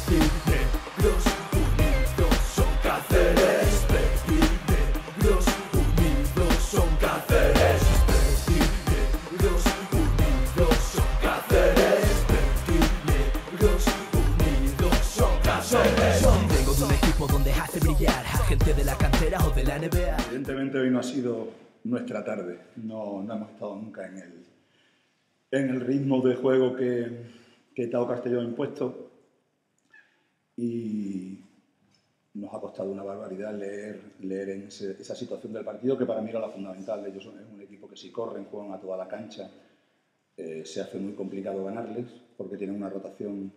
Perdinegros unidos son Cáceres. Perdinegros unidos son Cáceres. Perdinegros unidos son Cáceres. Perdinegros unidos son Cáceres. Vengo de un equipo donde hace brillar a gente de la cantera o de la NBA. Evidentemente hoy no ha sido nuestra tarde. No hemos estado nunca en el ritmo de juego que Tao Castelló ha impuesto. Y nos ha costado una barbaridad leer en esa situación del partido, que para mí era la fundamental. Ellos son un equipo que si corren, juegan a toda la cancha, se hace muy complicado ganarles, porque tienen una rotación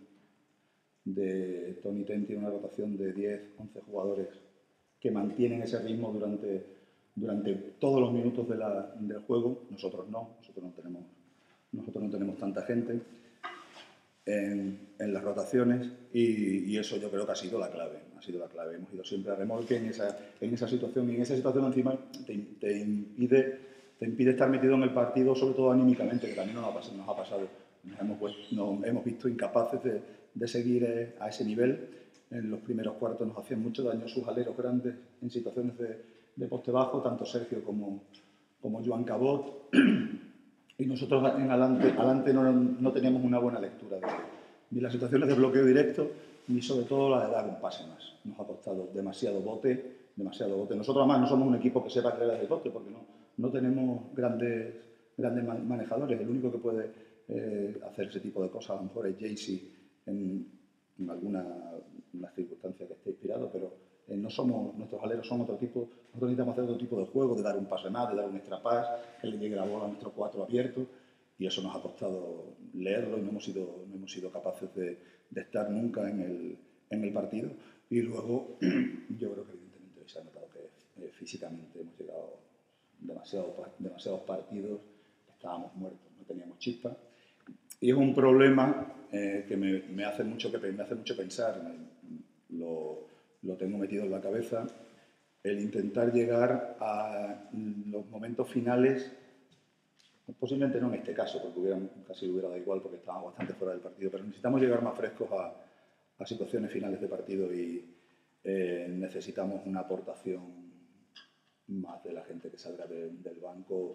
Tony Ten tiene una rotación de 10, 11 jugadores que mantienen ese ritmo durante todos los minutos del juego. Nosotros no tenemos tanta gente en las rotaciones y eso yo creo que ha sido la clave. Hemos ido siempre a remolque en esa situación, y en esa situación encima te impide estar metido en el partido, sobre todo anímicamente, que también nos ha pasado. Nos hemos visto incapaces de seguir a ese nivel. En los primeros cuartos nos hacían mucho daño sus aleros grandes en situaciones de poste bajo, tanto Sergio como Joan Cabot. Y nosotros en adelante no teníamos una buena lectura ni las situaciones de bloqueo directo, ni sobre todo la de dar un pase más. Nos ha costado demasiado bote. Nosotros además no somos un equipo que sepa crear el bote, porque no tenemos grandes manejadores. El único que puede hacer ese tipo de cosas a lo mejor es Jaycee en alguna circunstancia que esté inspirado, pero nuestros aleros son otro tipo. Nosotros necesitamos hacer otro tipo de juego, de dar un pase más, de dar un extra pass, que le llegue la bola a nuestro 4 abierto, y eso nos ha costado leerlo y no hemos sido capaces de estar nunca en el partido. Y luego yo creo que evidentemente se ha notado que físicamente hemos llegado demasiados partidos, estábamos muertos, no teníamos chispa, y es un problema que me hace mucho pensar. Lo tengo metido en la cabeza, el intentar llegar a los momentos finales, posiblemente no en este caso, porque casi hubiera dado igual porque estábamos bastante fuera del partido, pero necesitamos llegar más frescos a situaciones finales de partido, y necesitamos una aportación más de la gente que salga del banco.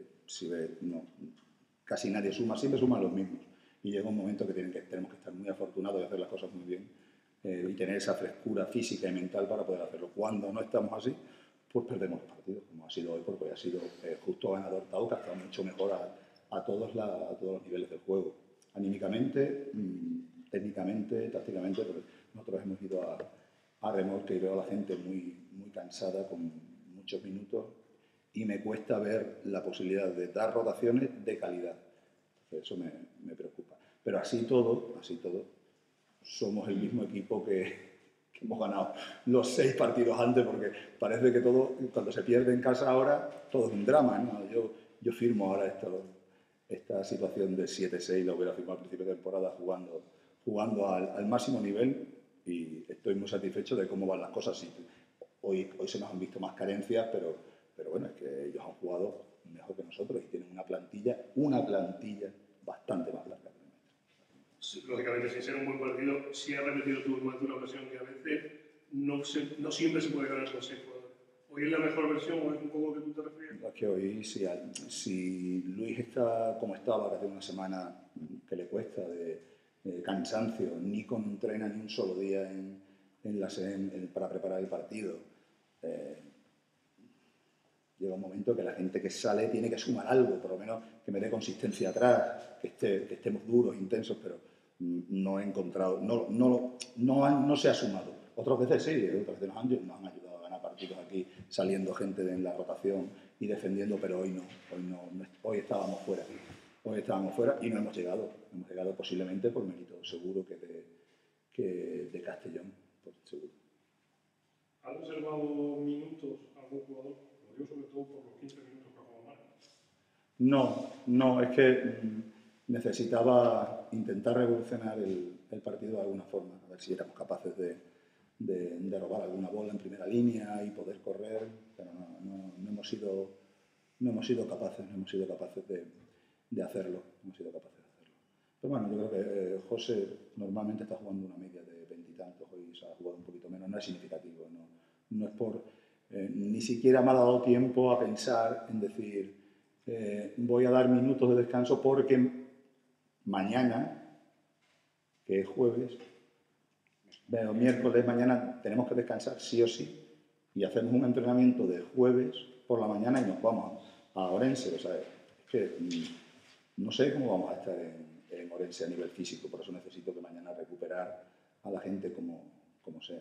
Casi nadie suma, siempre suman los mismos, y llega un momento que tenemos que estar muy afortunados y hacer las cosas muy bien, y tener esa frescura física y mental para poder hacerlo. Cuando no estamos así, pues perdemos los partidos, como ha sido hoy, porque ha sido justo ganador Tao, que ha estado mucho mejor a todos los niveles del juego, anímicamente, técnicamente, tácticamente, pero nosotros hemos ido a remolque y veo a la gente muy cansada, con muchos minutos, y me cuesta ver la posibilidad de dar rotaciones de calidad. Entonces eso me preocupa. Pero así todo, somos el mismo equipo que hemos ganado los 6 partidos antes, porque parece que todo, cuando se pierde en casa ahora, todo es un drama, ¿no? Yo firmo ahora esta situación de 7-6, lo hubiera firmado al principio de temporada jugando al máximo nivel, y estoy muy satisfecho de cómo van las cosas. Sí, hoy se nos han visto más carencias, pero bueno, es que ellos han jugado mejor que nosotros y tienen una plantilla bastante más larga. Sí, lógicamente, sin ser un buen partido, sí ha repetido tú más de una ocasión que a veces no siempre se puede ganar con 6 jugadores. ¿Hoy es la mejor versión o es un poco lo que tú te refieres? Es que hoy, si Luis está como estaba, que hace una semana que le cuesta de cansancio, Nico no entrena ni un solo día para preparar el partido, llega un momento que la gente que sale tiene que sumar algo, por lo menos que me dé consistencia atrás, que estemos duros, intensos, pero no he encontrado, no se ha sumado. Otras veces sí, otras veces nos han ayudado a ganar partidos aquí, saliendo gente en la rotación y defendiendo, pero hoy estábamos fuera. Y no hemos llegado. Hemos llegado posiblemente por mérito seguro que de Castellón, por seguro. ¿Han observado minutos a algún jugador? Lo digo sobre todo por los 15 minutos que ha jugado Marc. No, es que necesitaba intentar revolucionar el partido de alguna forma, a ver si éramos capaces de robar alguna bola en primera línea y poder correr, pero no hemos sido capaces de hacerlo. Pero bueno, yo creo que José normalmente está jugando una media de 20 tantos, hoy se ha jugado un poquito menos, no es significativo, no es por... ni siquiera me ha dado tiempo a pensar en decir, voy a dar minutos de descanso porque mañana, que es jueves, bueno, miércoles, mañana tenemos que descansar sí o sí y hacemos un entrenamiento de jueves por la mañana y nos vamos a Orense. O sea, es que no sé cómo vamos a estar en Orense a nivel físico, por eso necesito que mañana recuperar a la gente como sea.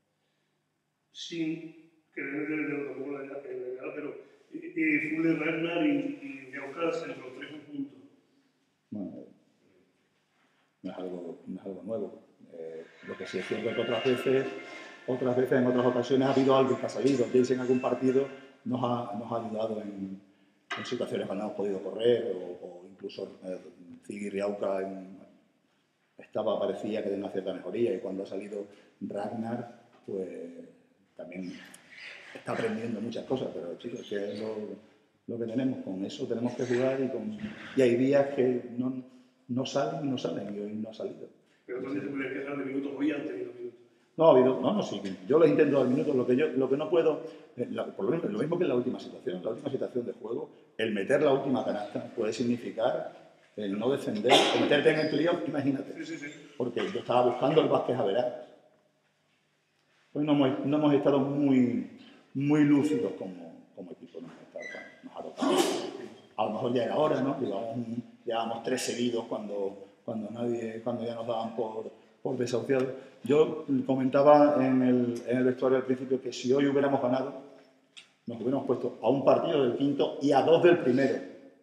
Sin querer meter tampoco la idea, pero Fuller, Ragnar y Gaucas entre los tres juntos. Bueno, no es algo nuevo. Lo que sí es cierto es que otras veces, en otras ocasiones, ha habido algo que ha salido. Jace en algún partido nos ha ayudado en situaciones cuando hemos podido correr, o incluso Ziggy Riauca parecía que tenía una cierta mejoría, y cuando ha salido Ragnar, pues también está aprendiendo muchas cosas, pero chicos, que es lo que tenemos, con eso tenemos que jugar, y hay días que no salen, y hoy no ha salido. Pero entonces se pueden quejar de minutos, hoy han tenido minutos. No ha habido, no, sí, yo les intento dar minutos, lo que no puedo, por lo mismo que en la última situación de juego, el meter la última canasta puede significar el no defender, o meterte en el playoff, imagínate, Sí. porque yo estaba buscando el básquet a verás. Hoy no hemos estado muy lúcidos como equipo, nos ha tocado. A lo mejor ya era hora, ¿no? Llevábamos 3 seguidos cuando ya nos daban por desahuciados. Yo comentaba en el vestuario al principio que si hoy hubiéramos ganado, nos hubiéramos puesto a un partido del quinto y a 2 del primero.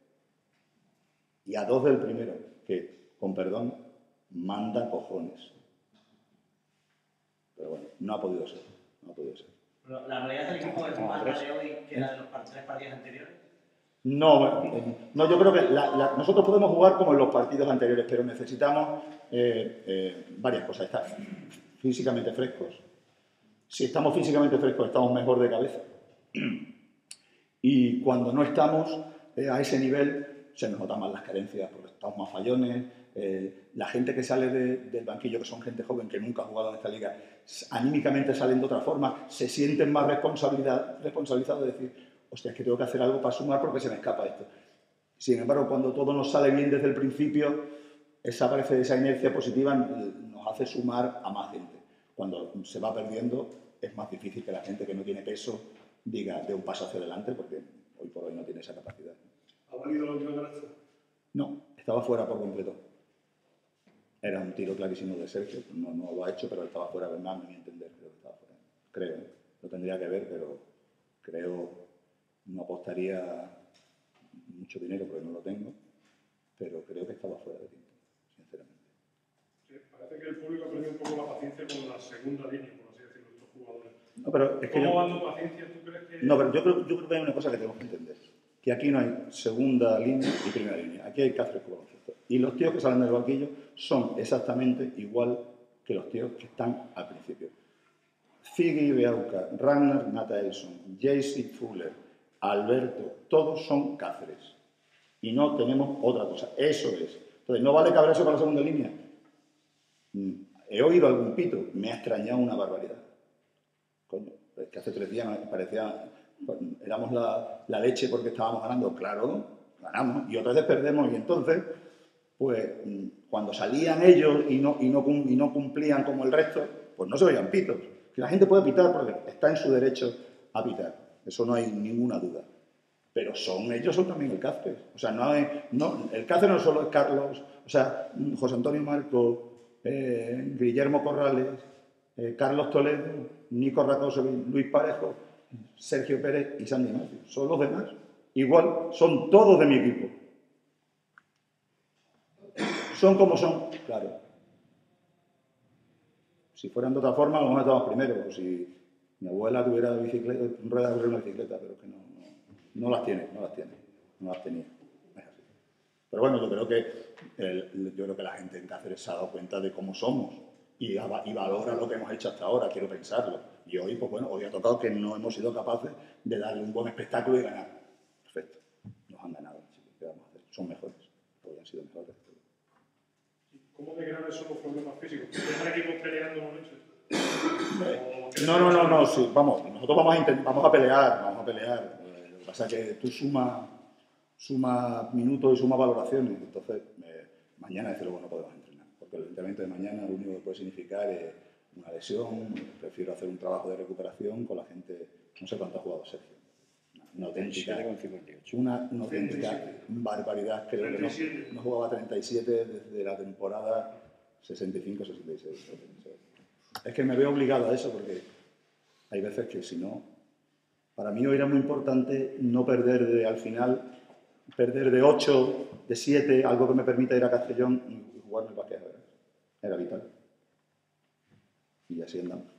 Que, con perdón, manda cojones. Pero bueno, no ha podido ser. Pero la realidad del equipo es más la de hoy que la de los 3 partidos anteriores. No, yo creo que nosotros podemos jugar como en los partidos anteriores, pero necesitamos varias cosas. Estar físicamente frescos. Si estamos físicamente frescos, estamos mejor de cabeza. Y cuando no estamos a ese nivel, se nos notan más las carencias, porque estamos más fallones. La gente que sale del banquillo, que son gente joven que nunca ha jugado en esta liga, anímicamente salen de otra forma, se sienten más responsabilizados de decir, hostia, es que tengo que hacer algo para sumar porque se me escapa esto. Sin embargo, cuando todo nos sale bien desde el principio, esa inercia positiva nos hace sumar a más gente. Cuando se va perdiendo, es más difícil que la gente que no tiene peso diga de un paso hacia adelante, porque hoy por hoy no tiene esa capacidad. ¿Ha valido la última canasta? No, estaba fuera por completo. Era un tiro clarísimo de Sergio, no lo ha hecho, pero estaba fuera, de más, a mi entender, creo que estaba fuera. Creo, lo tendría que ver, pero creo, no apostaría mucho dinero porque no lo tengo, pero creo que estaba fuera de tiempo, sinceramente. Sí, parece que el público ha perdido un poco la paciencia con la segunda línea, por así decirlo, de los jugadores. No, pero es que ¿Cómo va tu paciencia? ¿Tú crees que...? No, pero yo creo que hay una cosa que tenemos que entender. Que aquí no hay segunda línea y primera línea. Aquí hay Cáceres con baloncesto. Y los tíos que salen del banquillo son exactamente igual que los tíos que están al principio. Ziggy Riauca, Ragnar Nataelson, Jace Fuller, Alberto, todos son Cáceres. Y no tenemos otra cosa. Eso es. Entonces, ¿no vale cabrarse con la segunda línea? He oído algún pito. Me ha extrañado una barbaridad. Coño, es que hace 3 días me parecía... éramos la leche porque estábamos ganando. Claro, ganamos. Y otras veces perdemos. Y entonces, pues, cuando salían ellos y no cumplían como el resto, pues no se oían pitos. Que la gente puede pitar porque está en su derecho a pitar. Eso no hay ninguna duda. Pero ellos son también el Cáceres. O sea, el Cáceres no solo es Carlos, o sea, José Antonio Marco, Guillermo Corrales, Carlos Toledo, Nico Racoso, Luis Parejo, Sergio Pérez y Sandy Matthews. Son los demás. Igual, son todos de mi equipo. Son como son, claro. Si fueran de otra forma, a lo mejor estamos primero. O si mi abuela tuviera ruedas de una bicicleta, pero que no las tiene. No las tenía. Es así. Pero bueno, yo creo que la gente en Cáceres se ha dado cuenta de cómo somos y valora lo que hemos hecho hasta ahora, quiero pensarlo. Y hoy, pues bueno, hoy ha tocado que no hemos sido capaces de darle un buen espectáculo y ganar. Perfecto. Nos han ganado, chicos. ¿Qué vamos a hacer? Son mejores. Hoy han sido mejores. ¿Cómo de graves son los problemas físicos? ¿Están equipos peleando momentos? No, sí, vamos, nosotros vamos a pelear. Lo que pasa es que tú suma minutos y suma valoraciones, entonces mañana desde luego no podemos entrenar, porque el entrenamiento de mañana lo único que puede significar es una lesión. Prefiero hacer un trabajo de recuperación con la gente. No sé cuánto ha jugado Sergio. Una auténtica barbaridad. Creo que no jugaba 37 desde la temporada 65-66. Es que me veo obligado a eso porque hay veces que si no... Para mí hoy era muy importante no perder al final, perder de 8, de 7, algo que me permita ir a Castellón y jugarme el básquet. Era vital. Y así andamos.